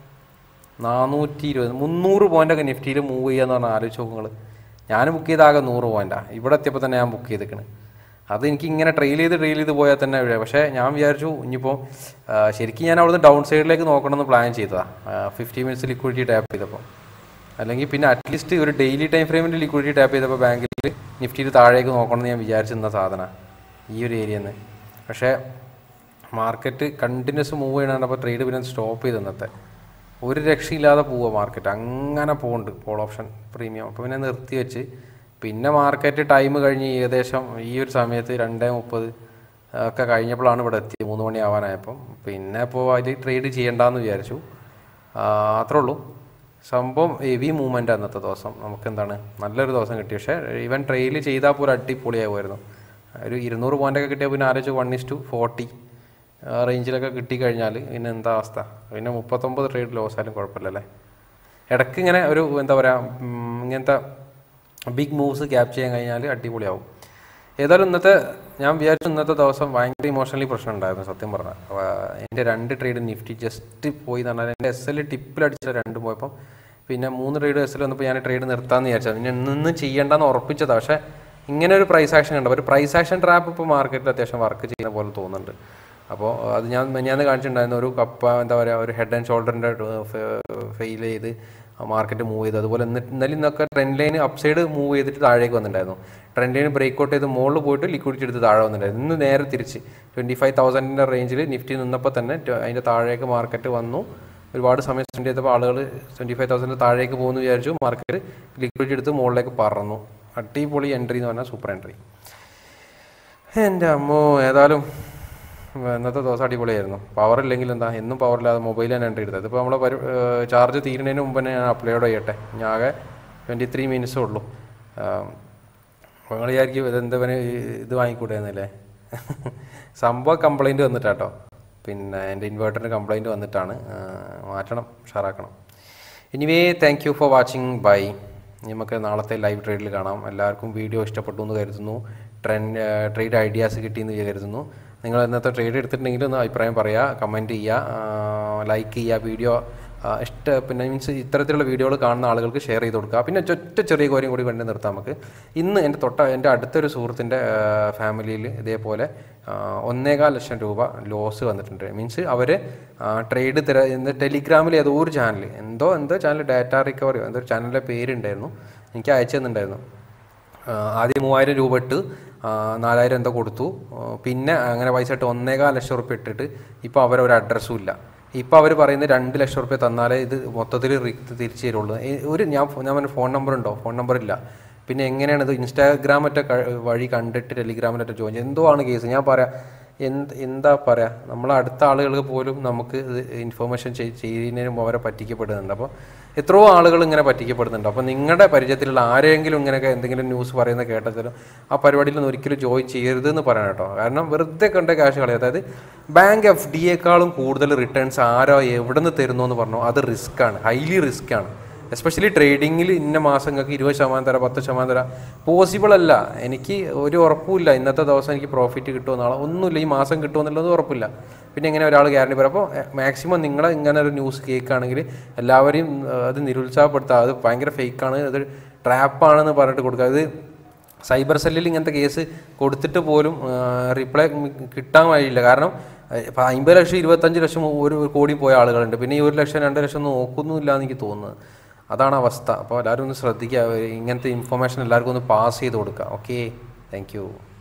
നാനൂറ്റി ഇരുപത് മുന്നൂറ് പോയിൻ്റൊക്കെ നിഫ്റ്റിയിൽ മൂവ് ചെയ്യാന്ന് പറഞ്ഞാൽ ആലോചിച്ച് നോക്കുങ്ങൾ. ഞാൻ ബുക്ക് ചെയ്താകെ നൂറ് പോയിൻ്റാണ്. ഇവിടെ എത്തിയപ്പോൾ തന്നെ ഞാൻ ബുക്ക് ചെയ്തിരിക്കണ്. അത് എനിക്ക് ഇങ്ങനെ ട്രെയിൽ ചെയ്ത് ട്രെയിൽ ചെയ്ത് പോയാൽ തന്നെ വഴിയാണ്. പക്ഷേ ഞാൻ വിചാരിച്ചു ഇനിയിപ്പോൾ ശരിക്കും ഞാൻ അവിടുന്ന് ഡൗൺ സൈഡിലേക്ക് നോക്കണമെന്ന് പ്ലാൻ ചെയ്തതാണ് ഫിഫ്റ്റി മിനിറ്റ്സ് ലിക്വിഡിറ്റി ടാപ്പ് ചെയ്തപ്പോൾ. അല്ലെങ്കിൽ പിന്നെ അറ്റ്ലീസ്റ്റ് ഒരു ഡെയിലി ടൈം ഫ്രെയിമിൽ ലിക്വിഡിറ്റി ടാപ്പ് ചെയ്തപ്പോൾ ബാങ്കിൽ നിഫ്റ്റിയിൽ താഴേക്ക് നോക്കണമെന്ന് ഞാൻ വിചാരിച്ചിരുന്ന സാധനമാണ് ഈ ഒരു ഏരിയയിൽ നിന്ന്. പക്ഷേ മാർക്കറ്റ് കണ്ടിന്യൂസ് മൂവ് ചെയ്യണപ്പോൾ ട്രേഡ് പിന്നെ സ്റ്റോപ്പ് ചെയ്ത് തന്നത്തെ ഒരു രക്ഷയില്ലാതെ പോവുക മാർക്കറ്റ്, അങ്ങനെ പോകുന്നുണ്ട് കോൾ ഓപ്ഷൻ പ്രീമിയം. അപ്പോൾ പിന്നെ നിർത്തി വെച്ച് പിന്നെ മാർക്കറ്റ് ടൈം കഴിഞ്ഞ് ഏകദേശം ഈ ഒരു സമയത്ത് രണ്ടേ മുപ്പത് ഒക്കെ കഴിഞ്ഞപ്പോഴാണ് ഇവിടെ എത്തിയത്, മൂന്ന് മണി ആവാനായപ്പം. പിന്നെ ഇപ്പോൾ അതിൽ ട്രേഡ് ചെയ്യണ്ടെന്ന് വിചാരിച്ചു, അത്രേ ഉള്ളൂ. സംഭവം ഹെവി മൂവ്മെൻ്റ് അന്നത്തെ ദിവസം നമുക്ക് എന്താണ് നല്ലൊരു ദിവസം കിട്ടി. പക്ഷേ ഈവൻ ട്രെയിൽ ചെയ്താൽ പോലും അടിപൊളിയാകുമായിരുന്നു. ഒരു ഇരുന്നൂറ് പോയിൻ്റൊക്കെ കിട്ടിയാൽ പിന്നെ ആലോചിച്ച് വൺ ഇസ് ടു ഫോർട്ടി റേഞ്ചിലൊക്കെ കിട്ടിക്കഴിഞ്ഞാൽ പിന്നെ എന്താ അവസ്ഥ, പിന്നെ മുപ്പത്തൊമ്പത് ട്രേഡ് ലോസ് ആയാലും കുഴപ്പമില്ലല്ലേ. ഇടയ്ക്ക് ഇങ്ങനെ ഒരു എന്താ പറയുക ഇങ്ങനത്തെ ബിഗ് മൂവ്സ് ക്യാപ്ചർ ചെയ്യാൻ കഴിഞ്ഞാൽ അടിപൊളിയാവും. ഏതായാലും ഇന്നത്തെ ഞാൻ വിചാരിച്ചു ഇന്നത്തെ ദിവസം ഭയങ്കര ഇമോഷണലി പ്രശ്നം ഉണ്ടായിരുന്നു സത്യം പറഞ്ഞാൽ. എൻ്റെ രണ്ട് ട്രേഡ് നിഫ്റ്റി ജസ്റ്റ് പോയി എന്ന് പറഞ്ഞാൽ എൻ്റെ എസ് എൽ ടിപ്പിലടിച്ച രണ്ടും പോയപ്പം പിന്നെ മൂന്ന് ട്രേഡ് എസ് എൽ വന്നപ്പോൾ ഞാൻ ട്രേഡ് നിർത്താമെന്ന് വിചാരിച്ചത്. പിന്നെ ഇന്ന് ചെയ്യേണ്ടെന്ന് ഉറപ്പിച്ചതാണ്. പക്ഷേ ഇങ്ങനെ ഒരു പ്രൈസ് ആക്ഷൻ കണ്ടു. ഒരു പ്രൈസ് ആക്ഷൻ ട്രാപ്പ് ഇപ്പോൾ മാർക്കറ്റിൽ അത്യാവശ്യം വർക്ക് ചെയ്യുന്ന പോലെ തോന്നുന്നുണ്ട്. അപ്പോൾ അത് ഞാൻ ഞാൻ കാണിച്ചിട്ടുണ്ടായിരുന്നു ഒരു കപ്പ എന്താ പറയുക ഒരു ഹെഡ് ആൻഡ് ഷോൾഡറിൻ്റെ ഫെയിൽ ചെയ്ത് മാർക്കറ്റ് മൂവ് ചെയ്തു. അതുപോലെ ഇന്ന് ഇന്നലെ ഇന്നൊക്കെ ട്രെൻഡ് ലൈൻ അപ്സൈഡ് മൂവ് ചെയ്തിട്ട് താഴേക്ക് വന്നിട്ടുണ്ടായിരുന്നു. ട്രെൻഡ് ലൈൻ ബ്രേക്ക് ഔട്ട് ചെയ്ത് മുകളിൽ പോയിട്ട് ലിക്വിഡിറ്റി എടുത്ത് താഴെ വന്നിട്ടുണ്ടായിരുന്നു. ഇന്ന് നേരെ തിരിച്ച് ട്വൻറ്റി ഫൈവ് തൗസൻഡിൻ്റെ റേഞ്ചിൽ നിഫ്റ്റി നിന്നപ്പോൾ തന്നെ അതിൻ്റെ താഴേക്ക് മാർക്കറ്റ് വന്നു. ഒരുപാട് സമയം സ്പെൻഡ് ചെയ്തപ്പോൾ ആളുകൾ ട്വൻറ്റി ഫൈവ് തൗസൻഡ് താഴേക്ക് പോകുന്നു വിചാരിച്ചു. മാർക്കറ്റ് ലിക്വിഡിറ്റി എടുത്ത് മുകളിലേക്ക് പറന്നു. അടിപൊളി എൻട്രി എന്ന് പറഞ്ഞാൽ സൂപ്പർ എൻട്രി. എൻ്റെ അമ്മോ, ഏതായാലും ഇന്നത്തെ ദിവസം അടിപൊളിയായിരുന്നു. പവർ ഇല്ലെങ്കിൽ എന്താ, എന്നും പവറില്ലാതെ മൊബൈൽ തന്നെ എൻട്രി എടുത്തത്. ഇപ്പോൾ നമ്മളെ പരി ചാർജ് തീരുന്നതിന് മുമ്പ് തന്നെ ഞാൻ അപ്ലോഡ് ചെയ്യട്ടെ. ഞാൻ ആകെ ട്വൻറ്റി ത്രീ മിനിറ്റ്സേ ഉള്ളൂ. നിങ്ങൾ വിചാരിക്കും ഇതെന്താ ഇത് വാങ്ങിക്കൂടെയെന്നല്ലേ. സംഭവം കംപ്ലൈൻറ്റ് വന്നിട്ടാട്ടോ, പിന്നെ എൻ്റെ ഇൻവേർട്ടറിന് കംപ്ലൈൻറ്റ് വന്നിട്ടാണ്, മാറ്റണം, ഉഷാറാക്കണം. Anyway thank you for watching. Bye. നമുക്ക് നാളത്തെ ലൈവ് ട്രേഡിൽ കാണാം. എല്ലാവർക്കും വീഡിയോ ഇഷ്ടപ്പെട്ടു എന്ന് കരുതുന്നു. ട്രെൻഡ് ട്രേഡ് ഐഡിയാസ് കിട്ടിയെന്ന് കരുതുന്നു. നിങ്ങൾ ഇന്നത്തെ ട്രേഡ് എടുത്തിട്ടുണ്ടെങ്കിൽ ഒന്ന് അഭിപ്രായം പറയുക, കമൻറ്റ് ചെയ്യുക, ലൈക്ക് ചെയ്യുക, വീഡിയോ ഇഷ്ട പിന്നെ മീൻസ് ഇത്തരത്തിലുള്ള വീഡിയോകൾ കാണുന്ന ആളുകൾക്ക് ഷെയർ ചെയ്ത് കൊടുക്കുക. പിന്നെ ഒറ്റ ചെറിയ കാര്യം കൂടി കണ്ട് നിർത്താം നമുക്ക്. ഇന്ന് എൻ്റെ തൊട്ട എൻ്റെ അടുത്തൊരു സുഹൃത്തിൻ്റെ ഫാമിലിയിൽ ഇതേപോലെ ഒന്നേകാൽ ലക്ഷം രൂപ ലോസ് വന്നിട്ടുണ്ട്. മീൻസ് അവർ ട്രേഡ് തിര ടെലിഗ്രാമിൽ ഏതോ ഒരു ചാനൽ എന്തോ എന്തോ ചാനൽ ഡാറ്റ റിക്കവറി എന്തോ ഒരു ചാനലിൻ്റെ പേരുണ്ടായിരുന്നു, എനിക്ക് അയച്ചു തന്നിട്ടുണ്ടായിരുന്നു. ആദ്യം മൂവായിരം രൂപ ഇട്ട് നാലായിരം എന്തോ കൊടുത്തു, പിന്നെ അങ്ങനെ പൈസ ഇട്ട് ഒന്നേകാൽ ലക്ഷം റുപ്യ ഇട്ടിട്ട് ഇപ്പോൾ അവരൊരു അഡ്രസ്സും ഇല്ല. ഇപ്പോൾ അവർ പറയുന്നത് രണ്ട് ലക്ഷം റുപ്യ തന്നാലേ ഇത് മൊത്തത്തിൽ തിരിച്ചു തരുള്ളൂ. ഒരു ഞാൻ ഞാൻ പറഞ്ഞ ഫോൺ നമ്പർ ഉണ്ടോ, ഫോൺ നമ്പർ ഇല്ല. പിന്നെ എങ്ങനെയാണ് ഇത് ഇൻസ്റ്റാഗ്രാം മറ്റേ വഴി കണ്ടിട്ട് ടെലിഗ്രാമിലൊക്കെ ജോയിൻ എന്തോ ആണ് കേസ്. ഞാൻ പറയാം എന്ത് എന്താ പറയുക, നമ്മളെ അടുത്ത ആളുകൾക്ക് പോലും നമുക്ക് ഇത് ഇൻഫോർമേഷൻ ചെയ്യുന്നതിനും അവരെ പറ്റിക്കപ്പെടുന്നുണ്ട്. അപ്പോൾ എത്രയോ ആളുകൾ ഇങ്ങനെ പറ്റിക്കപ്പെടുന്നുണ്ട്. അപ്പോൾ നിങ്ങളുടെ പരിചയത്തിലുള്ള ആരെങ്കിലും ഇങ്ങനെയൊക്കെ എന്തെങ്കിലും ന്യൂസ് പറയുന്നത് കേട്ടാലും ആ പരിപാടിയിലൊന്നും ഒരിക്കലും ജോയിൻ ചെയ്യരുതെന്ന് പറയണം കേട്ടോ. കാരണം വെറുതെ കണ്ട ക്യാഷ് കളയും. അതായത് ബാങ്ക് എഫ് ഡിയേക്കാളും കൂടുതൽ റിട്ടേൺസ് ആരോ എവിടെ നിന്ന് തരുന്നു എന്ന് പറഞ്ഞു, അത് റിസ്ക്കാണ്, ഹൈലി റിസ്ക്കാണ്. എസ്പെഷ്യലി ട്രേഡിങ്ങിൽ ഇന്ന മാസങ്ങൾക്ക് ഇരുപത് ശതമാനം തരാം, പത്ത് ശതമാനം തരാം, പോസിബിൾ അല്ല. എനിക്ക് ഒരു ഉറപ്പുമില്ല ഇന്നത്തെ ദിവസം എനിക്ക് പ്രോഫിറ്റ് കിട്ടുമോ നാളെ, ഒന്നുമില്ല, ഈ മാസം കിട്ടുമോ എന്നുള്ളത് ഉറപ്പില്ല. പിന്നെ എങ്ങനെ ഒരാൾ ഗ്യാരണ്ടി പറയും? അപ്പോൾ മാക്സിമം നിങ്ങൾ ഇങ്ങനെ ഒരു ന്യൂസ് കേൾക്കുകയാണെങ്കിൽ എല്ലാവരെയും അത് നിരുത്സാഹപ്പെടുത്തുക. അത് ഭയങ്കര ഫേക്കാണ്, അത് ട്രാപ്പാണെന്ന് പറഞ്ഞിട്ട് കൊടുക്കുക. അത് സൈബർ സെല്ലിൽ ഇങ്ങനത്തെ കേസ് കൊടുത്തിട്ട് പോലും റിപ്ലൈ കിട്ടാൻ വഴിയില്ല. കാരണം അമ്പത് ലക്ഷം ഇരുപത്തഞ്ച് ലക്ഷം ഒരു കോടി പോയ ആളുകളുണ്ട്. പിന്നെ ഈ ഒരു ലക്ഷം രണ്ട് ലക്ഷം ഒന്നും നോക്കുന്നുമില്ല എന്ന് എനിക്ക് തോന്നുന്നത്. അതാണ് അവസ്ഥ. അപ്പോൾ എല്ലാവരും ഒന്ന് ശ്രദ്ധിക്കുക, ഇങ്ങനത്തെ ഇൻഫർമേഷൻ എല്ലാവർക്കും ഒന്ന് പാസ് ചെയ്ത് കൊടുക്കുക. Okay, thank U.